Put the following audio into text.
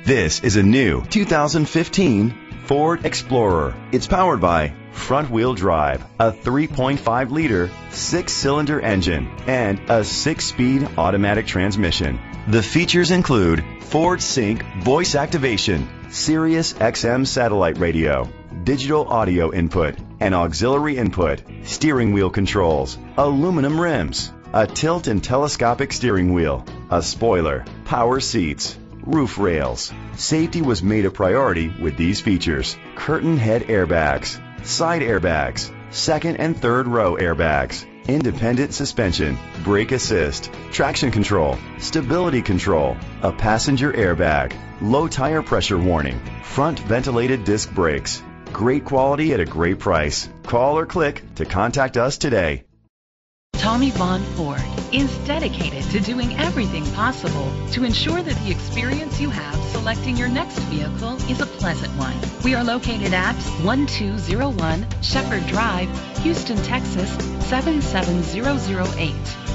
This is a new 2015 Ford Explorer. It's powered by front-wheel drive, a 3.5-liter, 6-cylinder engine, and a 6-speed automatic transmission. The features include Ford Sync voice activation, Sirius XM satellite radio, digital audio input, and auxiliary input, steering wheel controls, aluminum rims, a tilt and telescopic steering wheel, a spoiler, power seats, roof rails. Safety was made a priority with these features: curtain head airbags, side airbags, second and third row airbags, independent suspension, brake assist, traction control, stability control, a passenger airbag, low tire pressure warning, front ventilated disc brakes. Great quality at a great price. Call or click to contact us today. Tommy Vaughn Ford is dedicated to doing everything possible to ensure that the experience you have selecting your next vehicle is a pleasant one. We are located at 1201 Shepherd Drive, Houston, Texas 77008.